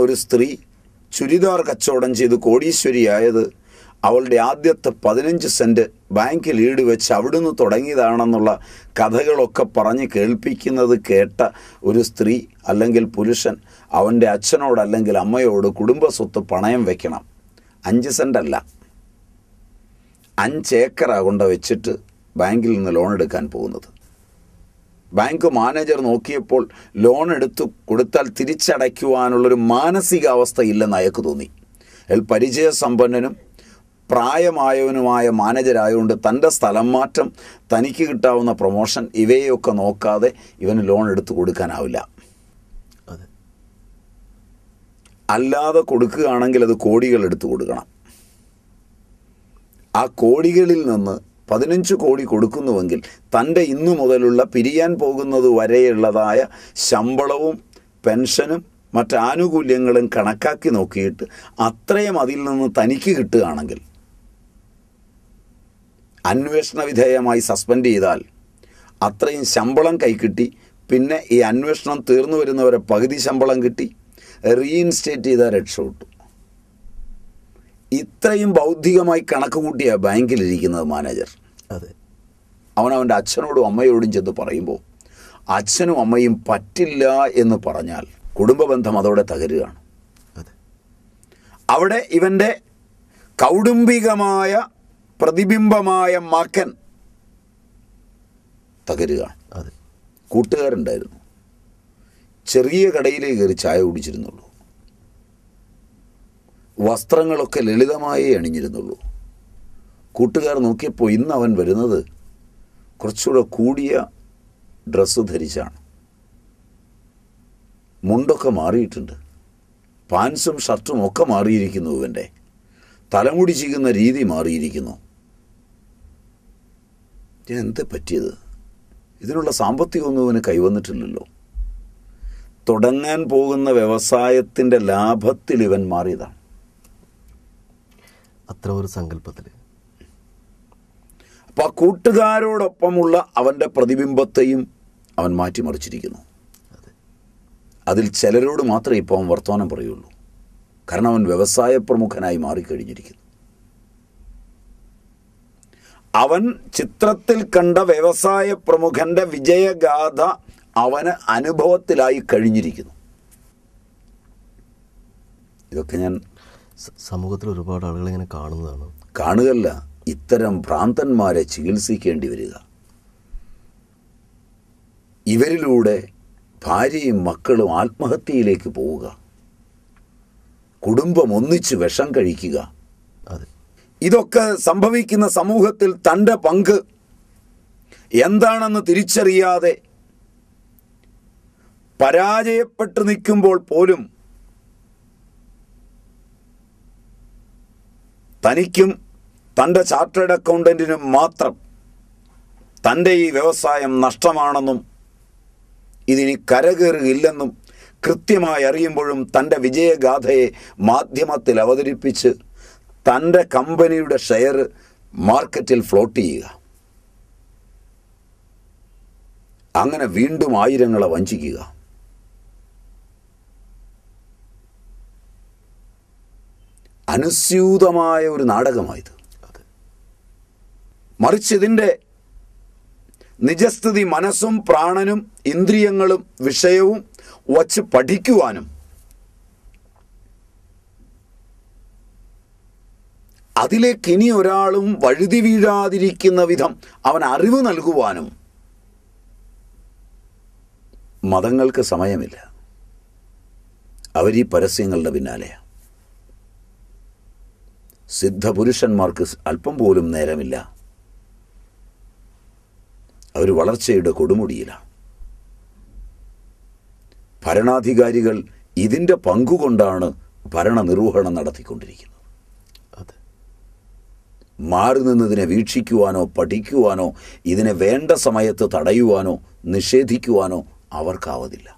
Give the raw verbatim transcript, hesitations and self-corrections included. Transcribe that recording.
ഒരു സ്ത്രീ ചുരിദാർ കച്ചവടം ചെയ്ത് കോടീശ്വരിയായത് അവളുടെ ആദ്യത്തെ പതിനഞ്ച് സെൻറ്റ് ബാങ്കിൽ ഈട് വെച്ച് അവിടുന്ന് തുടങ്ങിയതാണെന്നുള്ള കഥകളൊക്കെ പറഞ്ഞ് കേൾപ്പിക്കുന്നത് കേട്ട ഒരു സ്ത്രീ അല്ലെങ്കിൽ പുരുഷൻ അവൻ്റെ അച്ഛനോട് അല്ലെങ്കിൽ അമ്മയോട് കുടുംബസ്വത്ത് പണയം വെക്കണം. അഞ്ച് സെൻറ്റല്ല, അഞ്ചേക്കറാ കൊണ്ട് വെച്ചിട്ട് ബാങ്കിൽ നിന്ന് ലോൺ എടുക്കാൻ പോകുന്നത്. ബാങ്ക് മാനേജർ നോക്കിയപ്പോൾ ലോൺ എടുത്തു കൊടുത്താൽ തിരിച്ചടയ്ക്കുവാനുള്ളൊരു മാനസികാവസ്ഥ ഇല്ലെന്ന് അയാൾക്ക് തോന്നി. അയാൾ പരിചയസമ്പന്നനും പ്രായമായവനുമായ മാനേജരായതുകൊണ്ട് തൻ്റെ സ്ഥലം മാറ്റം, തനിക്ക് കിട്ടാവുന്ന പ്രൊമോഷൻ ഇവയൊക്കെ നോക്കാതെ ഇവന് ലോൺ എടുത്തു കൊടുക്കാനാവില്ല. അല്ലാതെ കൊടുക്കുകയാണെങ്കിൽ അത് കോടികൾ എടുത്തു കൊടുക്കണം. ആ കോടികളിൽ നിന്ന് പതിനഞ്ച് കോടി കൊടുക്കുന്നുവെങ്കിൽ തൻ്റെ ഇന്നു മുതലുള്ള പിരിയാൻ പോകുന്നത് വരെയുള്ളതായ ശമ്പളവും പെൻഷനും മറ്റ് ആനുകൂല്യങ്ങളും കണക്കാക്കി നോക്കിയിട്ട് അത്രയും അതിൽ നിന്ന് തനിക്ക് കിട്ടുകയാണെങ്കിൽ അന്വേഷണ വിധേയമായി സസ്പെൻഡ് ചെയ്താൽ അത്രയും ശമ്പളം കൈക്കിട്ടി. പിന്നെ ഈ അന്വേഷണം തീർന്നു വരുന്നവരെ പകുതി ശമ്പളം കിട്ടി, റീഇൻസ്റ്റേറ്റ് ചെയ്താൽ രക്ഷപ്പെട്ടു. ഇത്രയും ബൗദ്ധികമായി കണക്ക് കൂട്ടിയ ബാങ്കിലിരിക്കുന്നത് മാനേജർ. അതെ, അവൻ അവൻ്റെ അച്ഛനോടും അമ്മയോടും ചെന്ന് പറയുമ്പോൾ അച്ഛനും അമ്മയും പറ്റില്ല എന്ന് പറഞ്ഞാൽ കുടുംബ ബന്ധം അതോടെ തകരുകയാണ്. അവിടെ ഇവൻ്റെ കൗടുംബികമായ പ്രതിബിംബമായ മകൻ തകരുകയാണ്. കൂട്ടുകാരുണ്ടായിരുന്നു, ചെറിയ കടയിലേക്ക് കയറി ചായ കുടിച്ചിരുന്നുള്ളൂ, വസ്ത്രങ്ങളൊക്കെ ലളിതമായേ അണിഞ്ഞിരുന്നുള്ളൂ. കൂട്ടുകാർ നോക്കിയപ്പോൾ ഇന്ന് അവൻ വരുന്നത് കുറച്ചുകൂടെ കൂടിയ ഡ്രസ്സ് ധരിച്ചാണ്. മുണ്ടൊക്കെ മാറിയിട്ടുണ്ട്, പാൻസും ഷർട്ടും ഒക്കെ മാറിയിരിക്കുന്നു, ഇവൻ്റെ തലമുടി ചെയ്യുന്ന രീതി മാറിയിരിക്കുന്നു. ഇതിനെന്ത് പറ്റിയത്? ഇതിനുള്ള സാമ്പത്തികമൊന്നും ഇവന് കൈവന്നിട്ടില്ലല്ലോ. തുടങ്ങാൻ പോകുന്ന വ്യവസായത്തിൻ്റെ ലാഭത്തിൽ ഇവൻ മാറിയതാണ്. അത്ര ഒരു സങ്കല്പത്തിൽ അപ്പോൾ ആ കൂട്ടുകാരോടൊപ്പമുള്ള അവൻ്റെ പ്രതിബിംബത്തെയും അവൻ മാറ്റിമറിച്ചിരിക്കുന്നു. അതിൽ ചിലരോട് മാത്രമേ ഇപ്പോൾ അവൻ വർത്തമാനം പറയുള്ളൂ. കാരണം അവൻ വ്യവസായ പ്രമുഖനായി മാറിക്കഴിഞ്ഞിരിക്കുന്നു. അവൻ ചിത്രത്തിൽ കണ്ട വ്യവസായ പ്രമുഖൻ്റെ വിജയഗാഥ അവന് അനുഭവത്തിലായി കഴിഞ്ഞിരിക്കുന്നു. ഇതൊക്കെ ഞാൻ സമൂഹത്തിൽ ഒരുപാട് ആളുകൾ ഇങ്ങനെ കാണുന്നതാണ്. കാണുകയല്ല, ഇത്തരം ഭ്രാന്തന്മാരെ ചികിത്സിക്കേണ്ടി വരിക. ഇവരിലൂടെ ഭാര്യയും മക്കളും ആത്മഹത്യയിലേക്ക് പോവുക, കുടുംബം ഒന്നിച്ച് വിഷം കഴിക്കുക. ഇതൊക്കെ സംഭവിക്കുന്ന സമൂഹത്തിൽ തൻ്റെ പങ്ക് എന്താണെന്ന് തിരിച്ചറിയാതെ പരാജയപ്പെട്ടു നിൽക്കുമ്പോൾ പോലും തനിക്കും തൻ്റെ ചാർട്ടേഡ് അക്കൗണ്ടൻറ്റിനും മാത്രം തൻ്റെ ഈ വ്യവസായം നഷ്ടമാണെന്നും ഇതിനി കരകയറുകയില്ലെന്നും കൃത്യമായി അറിയുമ്പോഴും തൻ്റെ വിജയഗാഥയെ മാധ്യമത്തിൽ അവതരിപ്പിച്ച് തൻ്റെ കമ്പനിയുടെ ഷെയർ മാർക്കറ്റിൽ ഫ്ലോട്ട് ചെയ്യുക, അങ്ങനെ വീണ്ടും ആയിരങ്ങളെ വഞ്ചിക്കുക. അനുസ്യൂതമായ ഒരു നാടകമായത്. മറിച്ച് ഇതിൻ്റെ നിജസ്ഥിതി മനസ്സും പ്രാണനും ഇന്ദ്രിയങ്ങളും വിഷയവും വച്ച് പഠിക്കുവാനും അതിലേക്ക് ഇനി ഒരാളും വഴുതി വീഴാതിരിക്കുന്ന വിധം അവൻ അറിവ് നൽകുവാനും മതങ്ങൾക്ക് സമയമില്ല. അവരീ പരസ്യങ്ങളുടെ പിന്നാലെയാണ്. സിദ്ധപുരുഷന്മാർക്ക് അല്പം പോലും നേരമില്ല. അവർ വളർച്ചയുടെ കൊടുമുടിയിലാണ്. ഭരണാധികാരികൾ ഇതിൻ്റെ പങ്കുകൊണ്ടാണ് ഭരണനിർവഹണം നടത്തിക്കൊണ്ടിരിക്കുന്നത്. മാറി നിന്നതിനെ വീക്ഷിക്കുവാനോ പഠിക്കുവാനോ ഇതിനെ വേണ്ട സമയത്ത് തടയുവാനോ നിഷേധിക്കുവാനോ അവർക്കാവതില്ല.